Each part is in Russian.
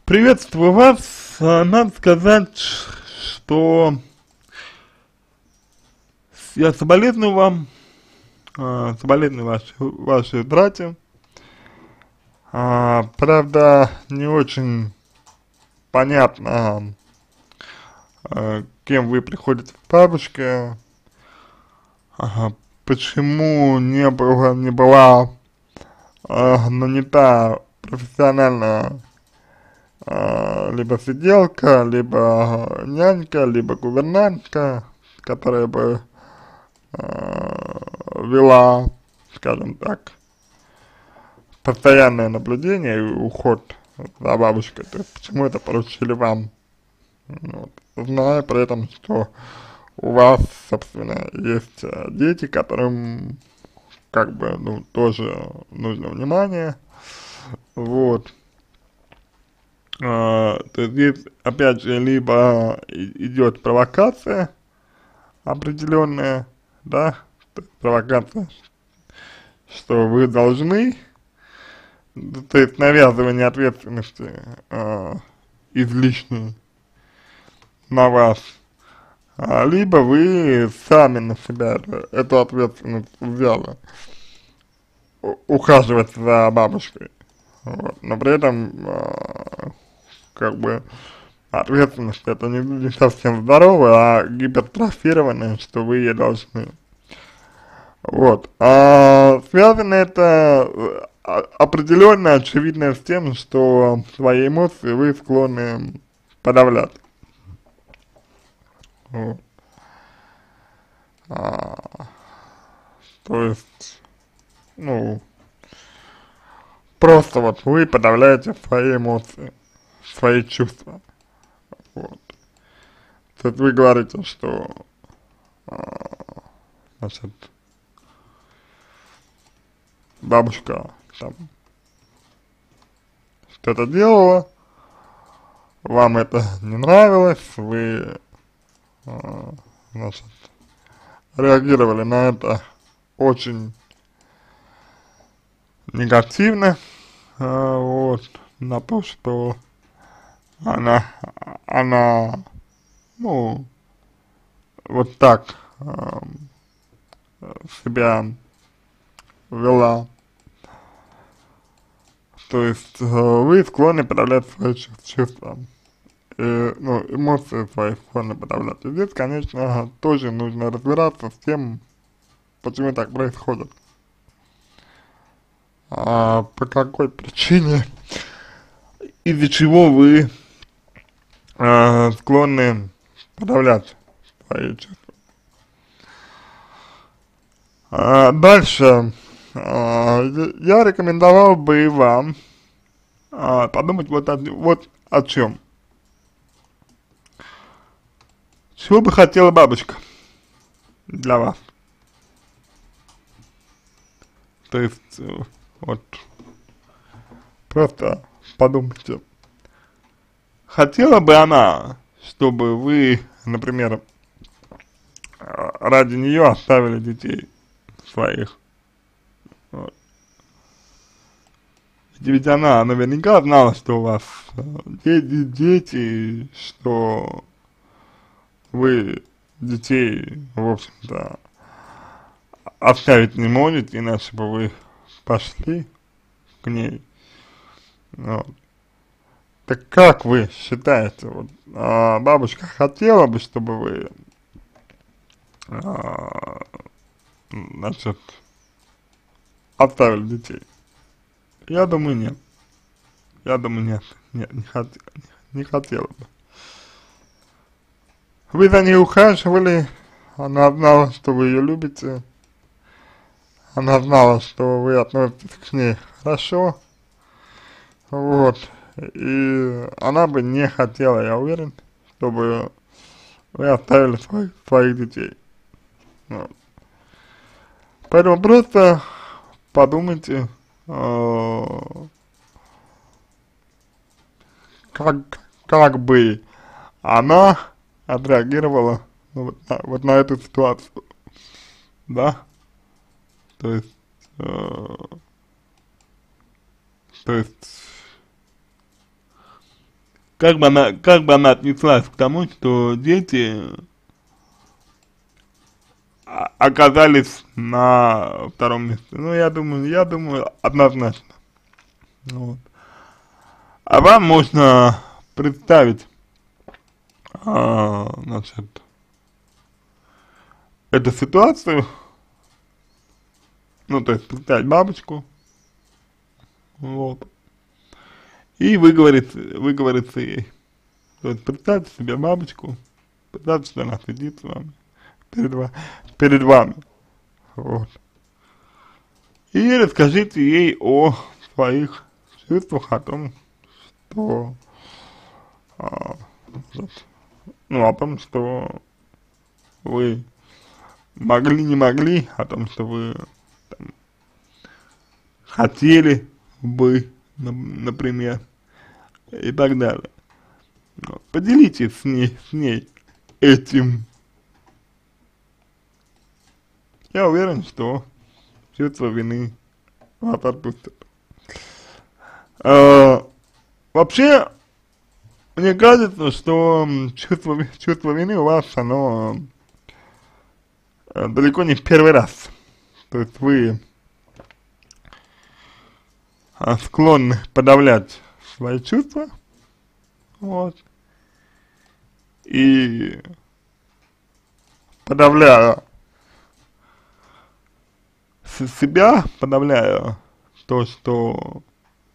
Приветствую вас. Надо сказать, что я соболезную вам, соболезную вашей утрате. Правда, не очень понятно, кем вы приходите в бабушке, почему не была нанята профессиональная либо сиделка, либо нянька, либо гувернантка, которая бы вела, скажем так, постоянное наблюдение и уход за бабушкой. То есть почему это поручили вам, вот, зная при этом, что у вас, собственно, есть дети, которым как бы, ну, тоже нужно внимание, вот. То есть здесь, опять же, либо идет провокация определенная, да, то есть провокация, что вы должны, то есть навязывание ответственности излишней на вас, либо вы сами на себя эту ответственность взяли, ухаживать за бабушкой, вот, но при этом, как бы, ответственность это не совсем здоровая, а гипертрофированная, что вы ей должны. Вот. Связано это определенно, очевидно, с тем, что свои эмоции вы склонны подавлять. Вот. А, То есть, ну, просто вот вы подавляете свои эмоции, свои чувства. Вот. То есть вы говорите, что, значит, бабушка там что-то делала, вам это не нравилось, вы, значит, реагировали на это очень негативно, вот, на то, что она, она, ну, вот так себя вела. То есть вы склонны подавлять свои чувства, ну, эмоции свои склонны подавлять. И здесь, конечно, тоже нужно разбираться с тем, почему так происходит. По какой причине, из-за чего вы склонны подавлять свои чувства. Дальше, я рекомендовал бы вам подумать вот о чем. Чего бы хотела бабушка для вас? То есть, вот, просто подумайте. Хотела бы она, чтобы вы, например, ради нее оставили детей своих? Вот. Ведь она наверняка знала, что у вас дети, что вы детей, в общем-то, оставить не можете, иначе бы вы пошли к ней. Вот. Так как вы считаете, вот, бабушка хотела бы, чтобы вы, значит, оставили детей? Я думаю, нет. Я думаю, нет. Нет, не хотела бы. Вы за ней ухаживали, она знала, что вы ее любите, она знала, что вы относитесь к ней хорошо, вот, и она бы не хотела, я уверен, чтобы вы оставили своих детей. Вот. Поэтому просто подумайте, как, как бы она отреагировала вот на эту ситуацию, да, то есть, то есть как бы она отнеслась к тому, что дети оказались на втором месте? Ну, я думаю, однозначно. Вот. А вам можно представить, значит, эту ситуацию, ну, то есть представить бабочку, вот, и выговориться ей. То есть представьте себе бабочку, представьте, что она сидит с вами, перед, ва перед вами, вот. И расскажите ей о своих чувствах, о том, что, а, вот, ну, о том, что вы могли, не могли, о том, что вы там, хотели бы, например, и так далее. Вот. Поделитесь с ней этим. Я уверен, что чувство вины вас отпустит. Вообще, мне кажется, что чувство вины у вас, оно далеко не в первый раз. То есть вы склонны подавлять свои чувства, вот, и подавляя себя, подавляя то, что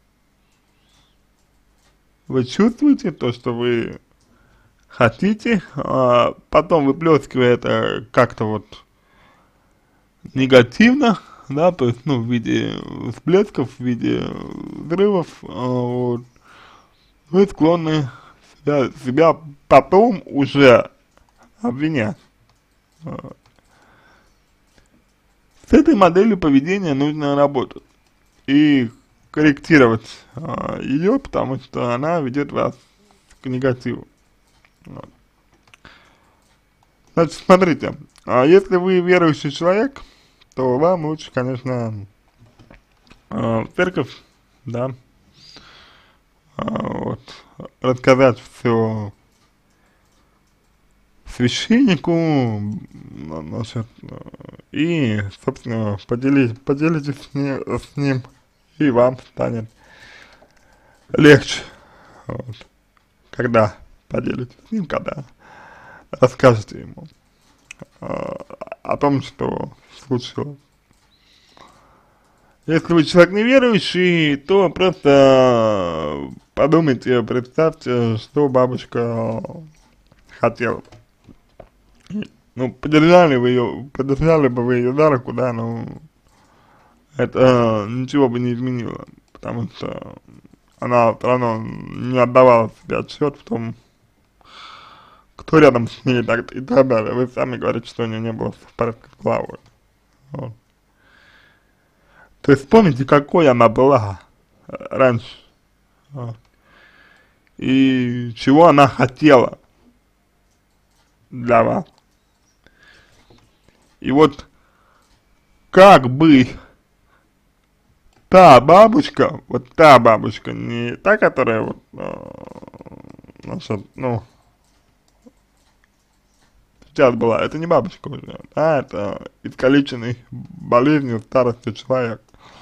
вы чувствуете, то, что вы хотите, а потом выплескивая это как-то вот негативно, да, то есть, ну, в виде всплесков, в виде взрывов, вот, вы склонны себя потом уже обвинять. С этой моделью поведения нужно работать и корректировать ее, потому что она ведет вас к негативу. Вот. Значит, смотрите, если вы верующий человек, то вам лучше, конечно, в церковь, да, вот, рассказать все священнику, значит, и, собственно, поделитесь с ним, и вам станет легче, вот, когда поделитесь с ним, когда расскажете ему о том, что случилось. Если вы человек неверующий, то просто подумайте, представьте, что бабушка хотела. Ну, подержали бы вы ее за руку, да, но это ничего бы не изменило, потому что она все равно не отдавала себе отчет в том, кто рядом с ней и так далее. Вы сами говорите, что у нее не было в порядке с головой. Вот. То есть вспомните, какой она была раньше, вот, и чего она хотела для вас. И вот как бы вот та бабушка, не та, которая вот, значит, ну, сейчас была, это не бабушка уже, да, это искалеченный болезнью старости человек.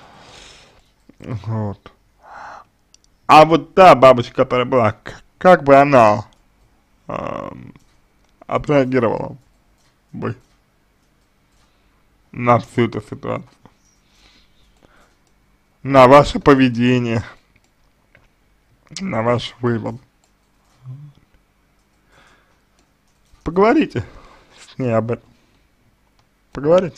Вот. А вот та бабочка, которая была, как бы она отреагировала бы на всю эту ситуацию, на ваше поведение, на ваш выбор? Поговорите с ней об этом, поговорите,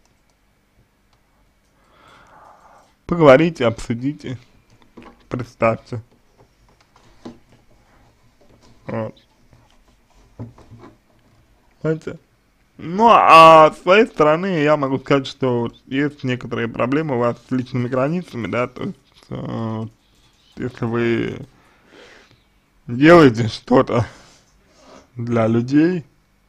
обсудите, представьте, вот, знаете. Ну, а с своей стороны я могу сказать, что вот есть некоторые проблемы у вас с личными границами, да, то есть, если вы делаете что-то для людей,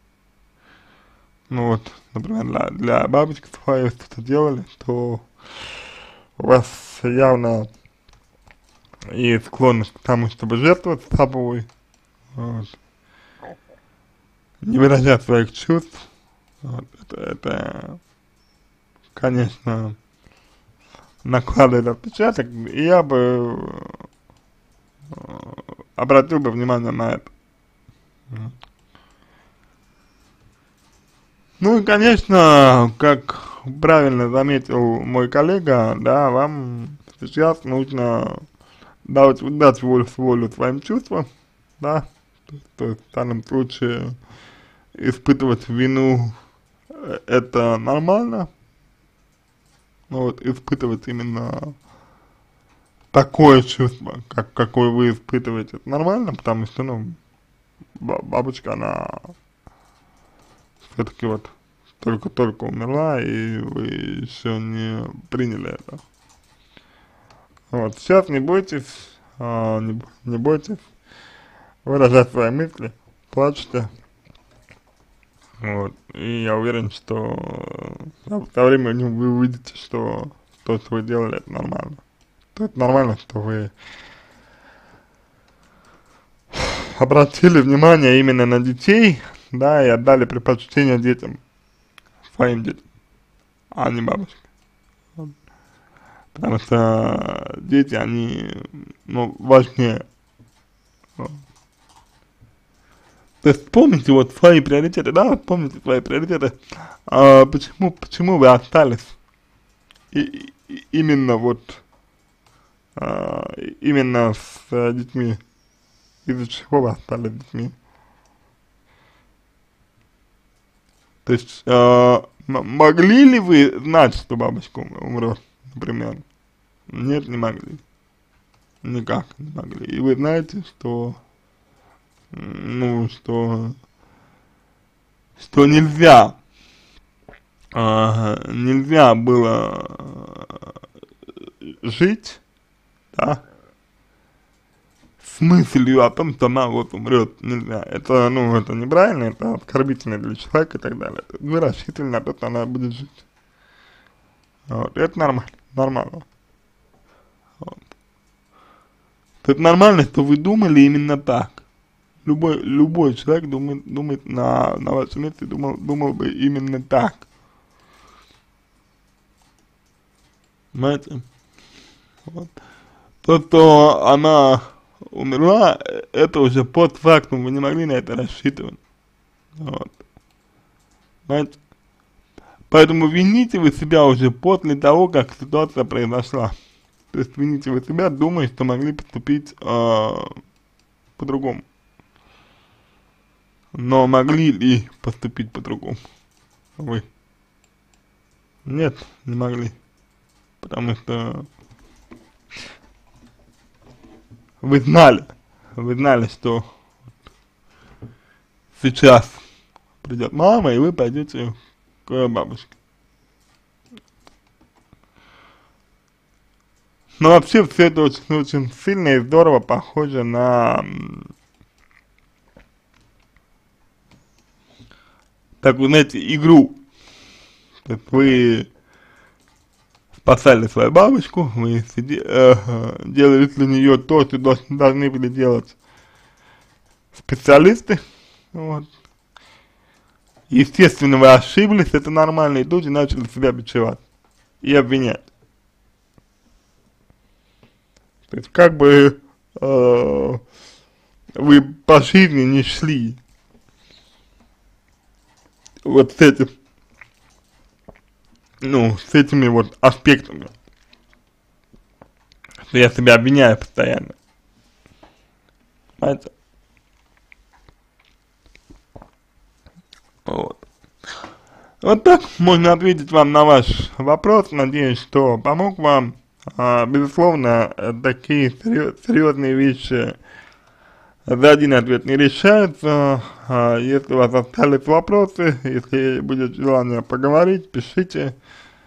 ну вот, например, для бабочки своей что-то делали, то у вас явно и склонность к тому, чтобы жертвовать собой, вот, не выражать своих чувств, вот, это, конечно, накладывает отпечаток, и я бы обратил бы внимание на это. Ну и, конечно, как правильно заметил мой коллега, да, вам сейчас нужно дать волю своим чувствам, да, то есть в данном случае испытывать вину это нормально, но вот испытывать именно такое чувство, какое вы испытываете, это нормально, потому что, ну, бабушка, она все-таки вот только-только умерла, и вы еще не приняли это. Вот, сейчас не бойтесь, не бойтесь выражать свои мысли, плачьте, вот, и я уверен, что со временем вы увидите, что то, что вы делали, это нормально. То это нормально, что вы обратили внимание именно на детей, да, и отдали предпочтение детям, своим детям, а не бабушке. Вот. Потому что дети, они, ну, важнее. Вот. То есть помните вот свои приоритеты, да, помните свои приоритеты, почему вы остались именно вот, именно с детьми, из-за чего вы остались с детьми. То есть, могли ли вы знать, что бабушка умрет, например? Нет, не могли. Никак не могли. И вы знаете, что, ну, что нельзя, нельзя было жить, да, с мыслью о том, что она вот умрет, нельзя. Это, ну, это неправильно, это оскорбительно для человека и так далее. Вы рассчитывали на то, что она будет жить. Вот, это нормально, нормально. Вот. Это нормально, что вы думали именно так. Любой человек думает на вашем месте, думал бы именно так. Понимаете? Вот. То, что она умерла, это уже постфактум, вы не могли на это рассчитывать. Вот. Понимаете? Поэтому вините вы себя уже после того, как ситуация произошла. То есть вините вы себя, думая, что могли поступить по-другому. Но могли ли поступить по-другому вы? Нет, не могли. Потому что вы знали, что сейчас придет мама, и вы пойдете к бабушке. Но вообще все это очень сильно и здорово похоже на такую, знаете, игру. То есть вы спасали свою бабушку, вы делали для нее то, что должны были делать специалисты. Вот. Естественно, вы ошиблись, это нормально, и тут же начали себя бичевать и обвинять. То есть как бы вы по жизни не шли вот с этим, ну, с этими вот аспектами, что я себя обвиняю постоянно. Понимаете? Вот. Вот так можно ответить вам на ваш вопрос. Надеюсь, что помог вам. Безусловно, такие серьезные вещи за один ответ не решаются. Если у вас остались вопросы, если будет желание поговорить, пишите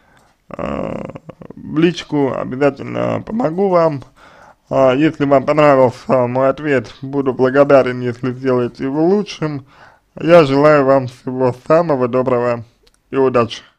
в личку, обязательно помогу вам. Если вам понравился мой ответ, буду благодарен, если сделаете его лучшим. Я желаю вам всего самого доброго и удачи.